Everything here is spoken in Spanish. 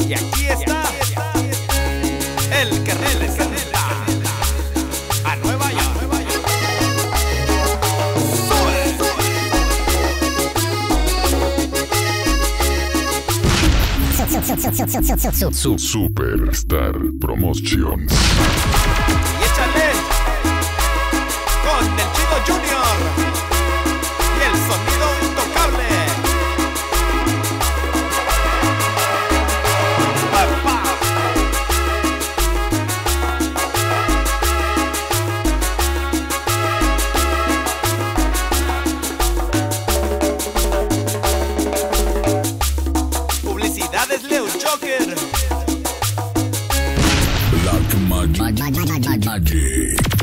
Y aquí está el que representa a Nueva York. Superstar Promotions. Y échale con el Chido Junior y el sonido intocable. ¡Papá! Publicidades Leo Joker. Black Magic.